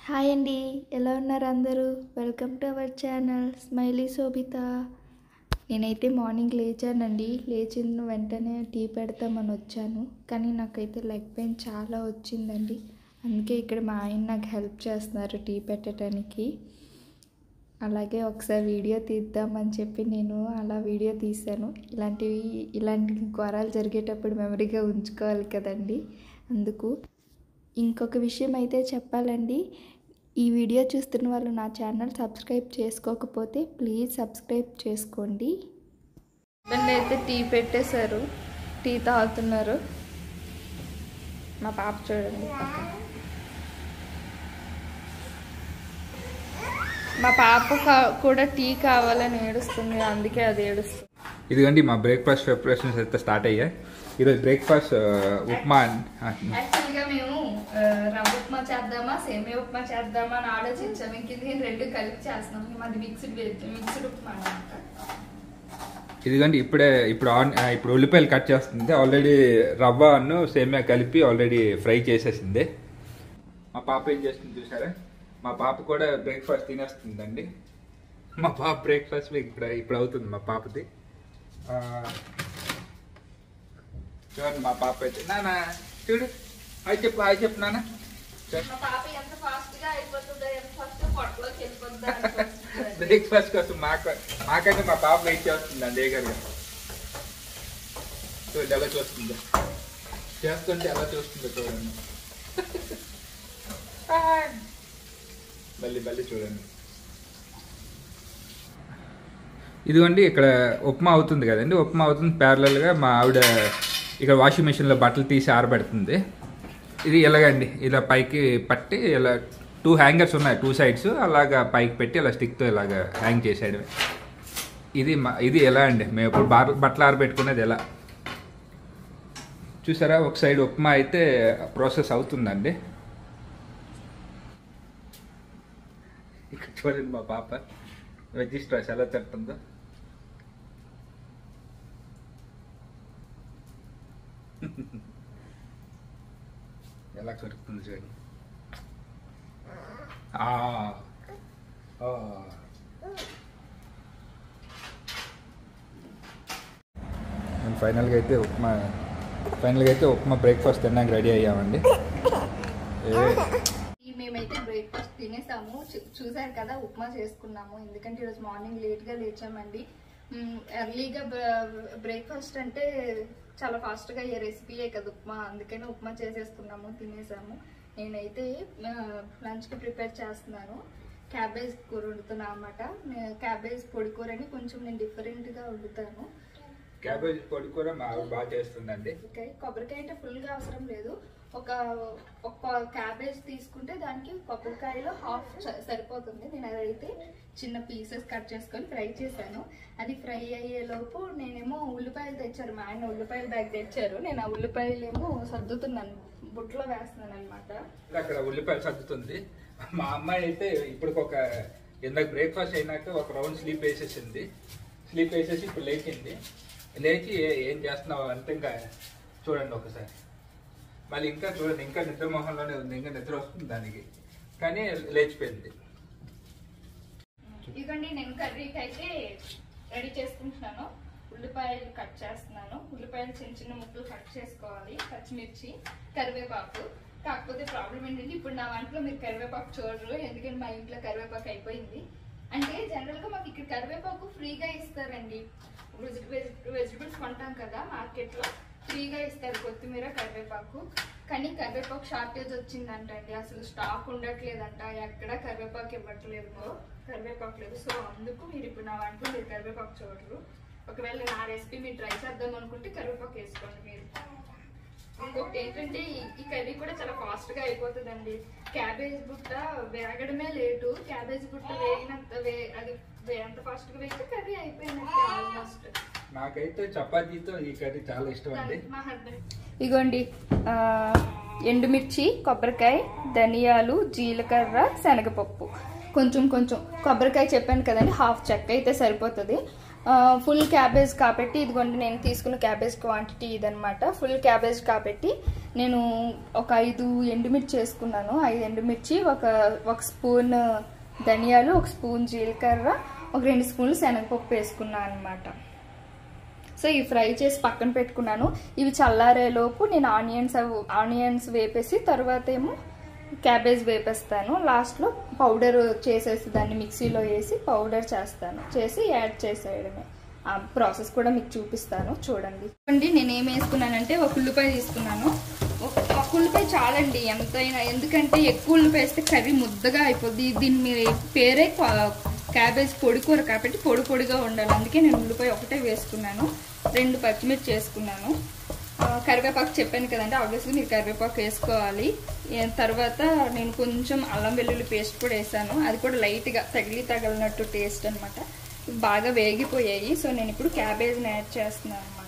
Hi అండి, ఎలా ఉన్నారు అందరూ? Welcome to our channel Smiley Shobhita. నేనైతే మార్నింగ్ లేచానండి. లేచిన వెంటనే టీ పెడతామని వచ్చాను, కానీ నాకైతే లెగ్ పెయిన్ చాలా వచ్చిందండి. అందుకే ఇక్కడ మా ఆయన నాకు హెల్ప్ చేస్తున్నారు టీ పెట్టడానికి. అలాగే ఒకసారి వీడియో తీద్దామని చెప్పి నేను అలా వీడియో తీశాను. ఇలాంటి ఘోరాలు జరిగేటప్పుడు మెమరీగా ఉంచుకోవాలి కదండి. అందుకు ఇంకొక విషయం అయితే చెప్పాలండి. ఈ వీడియో చూస్తున్న వాళ్ళు నా ఛానల్ సబ్స్క్రైబ్ చేసుకోకపోతే ప్లీజ్ సబ్స్క్రైబ్ చేసుకోండి. నన్ను అయితే టీ పెట్టేశారు, టీ తాగుతున్నారు. మా పాప చూడండి, మా పాప కూడా టీ కావాలని ఏడుస్తుంది, అందుకే అది ఏడుస్తుంది. ఇదిగోండి మా బ్రేక్ఫాస్ట్ ప్రిపరేషన్స్ అయితే స్టార్ట్ అయ్యాయి. ఈరోజు బ్రేక్ఫాస్ట్ ఉప్మా. యాక్చువల్గా మేము రవ్వ ఉప్మా చేద్దామా సేమియా ఉప్మా చేద్దామా అని ఆలోచించాము. ఇంక రెండు కలిపి చేస్తున్నాం. మాది మిక్స్డ్ ఉప్మా అన్నమాట. ఇదిగోండి ఇప్పుడు ఉల్లిపాయలు కట్ చేస్తుంది. ఆల్రెడీ రవ్వ అన్ను సేమియా కలిపి ఆల్రెడీ ఫ్రై చేసేసింది. మా పాప ఏం చేస్తుంది చూసారా? మా పాప కూడా బ్రేక్ఫాస్ట్ తినేస్తుందండి. మా పాప బ్రేక్ఫాస్ట్ ఇప్పుడు అవుతుంది మా పాపది. చూడండి మా పాప అయితే, నాన్న చూడు హాయ్ చెప్పు నాన్న. బ్రేక్ఫాస్ట్ కోసం మాకంటే మా పాప వెయిట్ చేస్తుందండి ఏగర్గా. చూడండి ఎలా చూస్తుందో, చేస్తుంటే ఎలా చూస్తుందో చూడండి. మళ్ళీ చూడండి. ఇదిగోండి ఇక్కడ ఉప్మా అవుతుంది కదండి. ఉప్మా అవుతుంది ప్యారలల్గా మా ఆవిడ ఇక్కడ వాషింగ్ మిషన్లో బట్టలు తీసి ఆరబెడుతుంది. ఇది ఎలాగండి, ఇలా పైకి పట్టి ఇలా 2 హ్యాంగర్స్ ఉన్నాయి 2 sides, అలాగా పైకి పెట్టి ఇలా స్టిక్తో ఇలాగ హ్యాంగ్ చేసాడు. ఇది ఎలా అండి మేము ఇప్పుడు బట్టలు ఆరబెట్టుకునేది ఎలా చూసారా? ఒక సైడ్ ఉప్మా అయితే ప్రాసెస్ అవుతుందండి. ఇక్కడ చూడండి మా పాప వెజ్ స్ట్రాస్ ఎలా తింటుందో. ఎలా కొరుకుతుంది చూడండి. ఫైనల్గా అయితే ఉప్మా బ్రేక్ఫాస్ట్ తినడానికి రెడీ అయ్యామండి. మేమైతే బ్రేక్ఫాస్ట్ తినేసాము. చూసారు కదా, ఉప్మా చేసుకున్నాము. ఎందుకంటే ఈరోజు మార్నింగ్ లేట్గా లేచామండి. ఎర్లీగా బ్రేక్ఫాస్ట్ అంటే చాలా ఫాస్ట్గా అయ్యే రెసిపీయే కదా ఉప్మా. అందుకని ఉప్మా చేసేసుకున్నాము, తినేసాము. నేనైతే లంచ్కి ప్రిపేర్ చేస్తున్నాను. క్యాబేజ్ కూర వండుతున్నాను అన్నమాట. క్యాబేజ్ పొడి కూరని కొంచెం నేను డిఫరెంట్గా వండుతాను. క్యాబేజ్ పొడి కూర మా ఆవిడ బాగా చేస్తుందండి. ఓకే, కొబ్బరికాయ అంటే ఫుల్గా అవసరం లేదు. ఒక క్యాబేజ్ తీసుకుంటే దానికి కొబ్బరికాయలో హాఫ్ సరిపోతుంది. నేను అదైతే చిన్న పీసెస్ కట్ చేసుకొని ఫ్రై చేశాను. అది ఫ్రై అయ్యేలోపు నేనేమో ఉల్లిపాయలు తెచ్చారు, మా ఆయన ఉల్లిపాయల బ్యాగ్ తెచ్చారు. నేను ఆ ఉల్లిపాయలేమో సర్దుతున్నాను, బుట్టలో వేస్తున్నాను అనమాట. అక్కడ ఉల్లిపాయలు సర్దుతుంది. మా అమ్మాయి అయితే ఇప్పుడు ఇందాక బ్రేక్ఫాస్ట్ అయినాక ఒక రౌండ్ స్లీప్ వేసేసి ఇప్పుడు లేచి ఏం చేస్తున్నావు అంటే ఇంకా చూడండి ఒకసారి. మళ్ళీ ఇంకా చూడండి, ఇంకా నిద్ర మొహంలోనే ఉంది, ఇంకా నిద్ర వస్తుంది దానికి, కానీ లేచిపోయింది. ఇదిగోండి నేను కర్రీకి అయితే రెడీ చేసుకుంటున్నాను. ఉల్లిపాయలు కట్ చేస్తున్నాను. ఉల్లిపాయలు చిన్న ముక్కలు కట్ చేసుకోవాలి. పచ్చిమిర్చి, కరివేపాకు. కాకపోతే ప్రాబ్లం ఏంటంటే ఇప్పుడు నా వంటలో మీరు కరివేపాకు చూడరు, ఎందుకంటే మా ఇంట్లో కరివేపాకు అయిపోయింది. అంటే జనరల్గా మాకు ఇక్కడ కరివేపాకు ఫ్రీగా ఇస్తారండి. వెజిటబుల్స్ కొంటాం కదా మార్కెట్లో, ఫ్రీగా ఇస్తారు కొత్తిమీర, కరివేపాకు. కానీ కరివేపాకు షార్టేజ్ వచ్చిందంట అండి. అసలు స్టాక్ ఉండట్లేదంట, ఎక్కడ కరివేపాకు ఇవ్వట్లేదు, కరివేపాకు లేదు. సో అందుకు మీరు ఇప్పుడు నా వంటలో మీరు కరివేపాకు చూడరు. ఒకవేళ నా రెసిపీ మీరు ట్రై చేద్దాం అనుకుంటే కరివేపాకు వేసుకోండి మీరు. ఇంకొకటి ఏంటంటే ఈ కర్రీ కూడా చాలా ఫాస్ట్గా అయిపోతుందండి. క్యాబేజ్ బుట్ట వేగడమే లేటు. క్యాబేజ్ బుట్ట అది ఎంత ఫాస్ట్గా వేస్తే కర్రీ అయిపోయినట్టే ఆల్మోస్ట్. నాకైతే చపాతీతో ఈ కర్రీ చాలా ఇష్టం అండి. మా హస్బెండ్ ఇగోండి ఎండుమిర్చి, కొబ్బరికాయ, ధనియాలు, జీలకర్ర, శనగపప్పు, కొంచెం కొబ్బరికాయ చెప్పాను కదండి, హాఫ్ చెక్క అయితే సరిపోతుంది. ఫుల్ క్యాబేజ్ కాబట్టి ఇదిగోండి నేను తీసుకున్న క్యాబేజ్ క్వాంటిటీ ఇదనమాట. ఫుల్ క్యాబేజ్ కాబట్టి నేను ఒక 5 ఎండుమిర్చి వేసుకున్నాను. 5 ఎండుమిర్చి, ఒక స్పూన్ ధనియాలు, ఒక స్పూన్ జీలకర్ర, ఒక 2 స్పూన్లు శనగపప్పు వేసుకున్నాను అనమాట. సో ఇవి ఫ్రై చేసి పక్కన పెట్టుకున్నాను. ఇవి చల్లారేలోపు నేను ఆనియన్స్ వేపేసి తర్వాత ఏమో క్యాబేజ్ వేపేస్తాను. లాస్ట్లో పౌడర్ చేసేసి దాన్ని మిక్సీలో వేసి పౌడర్ చేసి యాడ్ చేసేయడమే. ఆ ప్రాసెస్ కూడా మీకు చూపిస్తాను, చూడండి. నేనేం వేసుకున్నానంటే ఒక ఉల్లిపాయ తీసుకున్నాను. ఒక ఉల్లిపాయ చాలండి ఎంతైనా, ఎందుకంటే ఎక్కువ ఉల్లిపాయ వేస్తే కర్రీ ముద్దగా అయిపోద్ది. దీని పేరే క్యాబేజ్ పొడి కూర కాబట్టి పొడి పొడిగా ఉండాలి. అందుకే నేను ఉల్లిపాయ ఒకటే వేసుకున్నాను. 2 పచ్చిమిర్చి వేసుకున్నాను. కరివేపాకు చెప్పాను కదండి, ఆబ్వియస్గా మీరు కరివేపాకు వేసుకోవాలి. తర్వాత నేను కొంచెం అల్లం వెల్లుల్లి పేస్ట్ కూడా వేసాను. అది కూడా లైట్గా తగిలినట్టు టేస్ట్ అనమాట. బాగా వేగిపోయాయి. సో నేను ఇప్పుడు క్యాబేజ్ని యాడ్ చేస్తున్నాను అనమాట.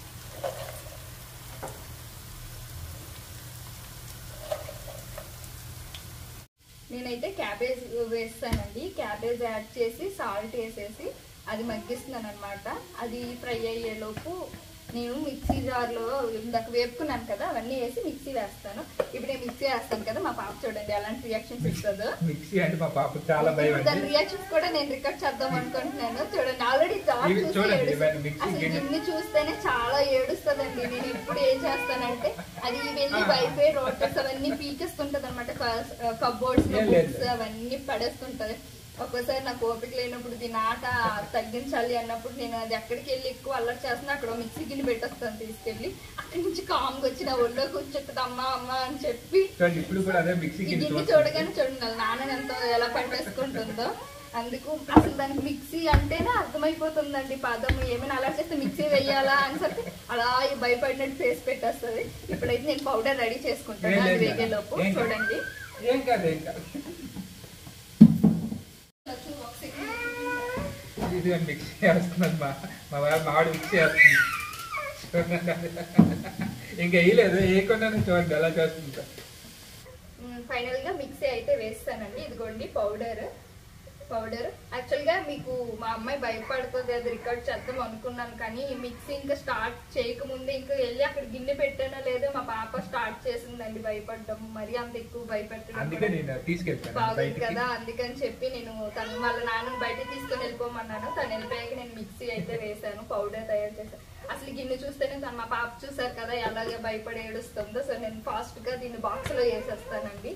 నేనైతే క్యాబేజ్ వేస్తానండి. క్యాబేజ్ యాడ్ చేసి సాల్ట్ వేసేసి అది మగ్గిస్తున్నాను అనమాట. అది ఫ్రై అయ్యేలోపు నేను మిక్సీ జార్లో ఇందాక వేపుకున్నాను కదా, అవన్నీ వేసి మిక్సీ వేస్తాను. ఇప్పుడు నేను మిక్సీ వేస్తాను కదా, మా పాప చూడండి ఎలాంటి రియాక్షన్స్ ఇస్తుందో. మిక్సీ అంటే మా పాప చాలా భయం. దాని రియాక్షన్స్ కూడా నేను రికార్డ్ చేద్దాం అనుకుంటున్నాను. చూడండి ఆల్రెడీ జార్ ఇన్ని చూస్తేనే చాలా ఏడుస్తుందండి. నేను ఇప్పుడు ఏం చేస్తానంటే అది వెళ్ళి వైఫై రోటర్స్ అవన్నీ పీకేస్తుంటది అనమాట. కబోర్డ్స్ లో బుక్స్ అవన్నీ పడేస్తుంటది. ఒక్కోసారి నాకు ఓపిక లేనప్పుడు దీని ఆట తగ్గించాలి అన్నప్పుడు నేను అది ఎక్కడికి వెళ్ళి ఎక్కువ అల్లరి చేస్తున్నా అక్కడ మిక్సీ గిన్నె పెట్టేస్తాను తీసుకెళ్ళి. అక్కడి నుంచి కామ్గా వచ్చి నా ఒళ్ళో కూర్చుంటుంది అమ్మ అని చెప్పి. గిన్నె చూడగానే చూడండి నాన్న ఎలా పట్టేసుకుంటుందో. అందుకు అసలు దానికి మిక్సీ అంటేనే అర్థమైపోతుందండి పదం. ఏమైనా అలా చేస్తే మిక్సీ వెయ్యాలా అని చెప్పి అలా భయపడినట్టు ఫేస్ పెట్టేస్తుంది. ఇప్పుడైతే నేను పౌడర్ రెడీ చేసుకుంటాను అది వేగేలోపు. చూడండి ఇది మిక్సీ వేస్తున్నది మా వాడు మిక్సీ వేస్తుంది. ఇంకా వేయలేదు, వేయకుండా చూడండి ఎలా చేస్తుంటా. ఫైనల్ గా మిక్సీ అయితే వేస్తానండి. ఇదిగోండి పౌడర్. యాక్చువల్ గా మీకు మా అమ్మాయి భయపడుతుంది అది రికార్డ్ చేద్దాం అనుకున్నాను, కానీ మిక్సీ ఇంకా స్టార్ట్ చేయకముందే ఇంకా వెళ్ళి అక్కడ గిన్నె పెట్టానో లేదో మా పాప స్టార్ట్ చేసిందండి భయపడడం. మరి అంత ఎక్కువ భయపెట్టడం బాగుంది కదా, అందుకని చెప్పి నేను తను వాళ్ళ నాన్నని బయట తీసుకొని వెళ్ళిపోమన్నాను. తను వెళ్ళిపోయాక నేను మిక్సీ అయితే వేసాను, పౌడర్ తయారు చేశాను. అసలు గిన్నె చూస్తేనే తను మా పాప చూసారు కదా ఎలాగే భయపడి ఏడుస్తుందో. సో నేను ఫాస్ట్ గా దీన్ని బాక్స్ లో వేసేస్తానండి.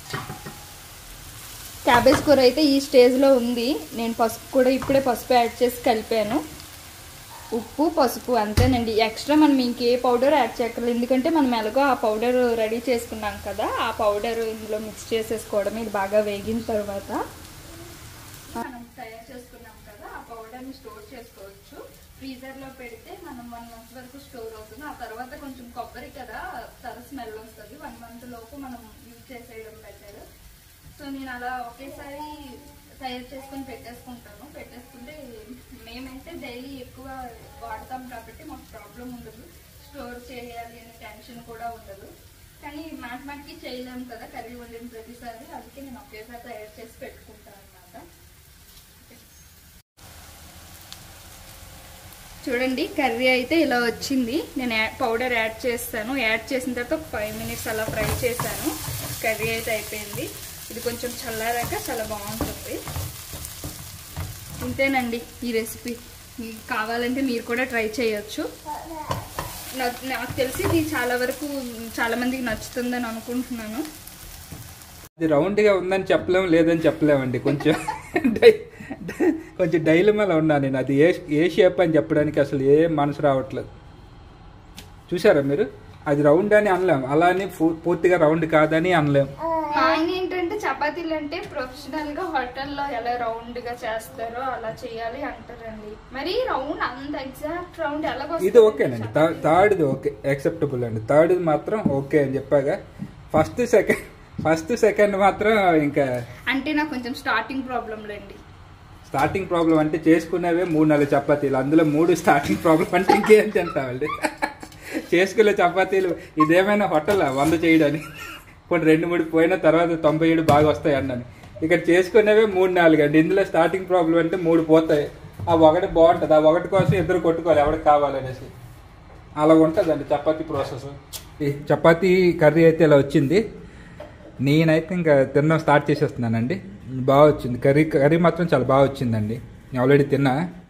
క్యాబేజ్ కూర అయితే ఈ స్టేజ్లో ఉంది. నేను పసుపు కూడా ఇప్పుడే పసుపు యాడ్ చేసి కలిపాను. ఉప్పు పసుపు అంతేనండి. ఎక్స్ట్రా మనం ఇంకే పౌడర్ యాడ్ చేయక్కర్లేదు, ఎందుకంటే మనం ఎలాగో ఆ పౌడర్ రెడీ చేసుకున్నాం కదా, ఆ పౌడర్ ఇందులో మిక్స్ చేసేసుకోవడం. ఇది బాగా వేగిన తర్వాత మనం తయారు చేసుకున్నాం కదా ఆ పౌడర్ని స్టోర్ చేసుకోవచ్చు. ఫ్రీజర్లో పెడితే మనం 1 month వరకు స్టోర్ అవుతుంది. ఆ తర్వాత కొంచెం కొబ్బరి కదా స్మెల్ వస్తుంది. 1 month లోపు మనం యూజ్ చేసేయడం బెటర్. సో నేను అలా ఒకేసారి తయారు చేసుకొని పెట్టేసుకుంటే మేమైతే డైలీ ఎక్కువ వాడతాం కాబట్టి మాకు ప్రాబ్లం ఉండదు. స్టోర్ చేయాలి అనే టెన్షన్ కూడా ఉండదు. కానీ మాటికి చేయలేము కదా కర్రీ వండిన ప్రతిసారి, అందుకే నేను ఒకేసారి తయారు చేసి పెట్టుకుంటాను అనమాట. చూడండి కర్రీ అయితే ఇలా వచ్చింది. నేను పౌడర్ యాడ్ చేస్తాను. యాడ్ చేసిన తర్వాత ఒక 5 minutes అలా ఫ్రై చేశాను. కర్రీ అయితే అయిపోయింది. ఇది కొంచెం చల్లారాక చాలా బాగుంటుంది. ఇంతేనండి ఈ రెసిపీ. మీకు కావాలంటే మీరు కూడా ట్రై చేయొచ్చు. నాకు తెలిసి ఇది చాలా మందికి నచ్చుతుందని అనుకుంటున్నాను. ఇది రౌండ్గా ఉందని చెప్పలేము, లేదని చెప్పలేమండి. కొంచెం డైలమాలో ఉన్నాను నేను. అది ఏ షేప్ అని చెప్పడానికి అసలు ఏం మనసు రావట్లేదు. చూసారా మీరు? అది రౌండ్ అని అనలేము, అలా అని పూర్తిగా రౌండ్ కాదని అనలేము. ఆయన ఏంటంటే చపాతీలు అంటే ప్రొఫెషనల్ గా హోటల్లో ఎలా రౌండ్ గా చేస్తారో అలా చేయాలి అంటారండి. మరి రౌండ్ అంత ఎగ్జాక్ట్ రౌండ్ ఎలా? ఇది ఓకేనండి, థర్డ్ ఓకే, యాక్సెప్టబుల్ అండి. థర్డ్ మాత్రం ఓకే అని చెప్పాగా, ఫస్ట్ సెకండ్ మాత్రం ఇంకా అంటే నాకు కొంచెం స్టార్టింగ్ ప్రాబ్లం లేండి. స్టార్టింగ్ ప్రాబ్లం అంటే చేసుకునేవే 3-4 చపాతీలు, అందులో 3 స్టార్టింగ్ ప్రాబ్లం అంటే ఇంకేం తింటామండి. చేసుకునే చపాతీలు ఇదేమైనా హోటల్ 100 చేయడానికి, కొన్ని 2-3 పోయిన తర్వాత 97 బాగా వస్తాయి అన్నాను. ఇక్కడ చేసుకునేవే 3-4 అండి. ఇందులో స్టార్టింగ్ ప్రాబ్లం అంటే 3 పోతాయి. ఆ ఒకటి బాగుంటుంది, ఆ ఒకటి కోసం ఇద్దరు కొట్టుకోవాలి ఎవరికి కావాలనేసి. అలా ఉంటుందండి చపాతీ ప్రాసెస్. ఈ చపాతీ కర్రీ అయితే ఇలా వచ్చింది. నేనైతే ఇంకా తినడం స్టార్ట్ చేసేస్తున్నానండి. బాగా వచ్చింది కర్రీ మాత్రం చాలా బాగా వచ్చిందండి. నేను ఆల్రెడీ తిన్నా.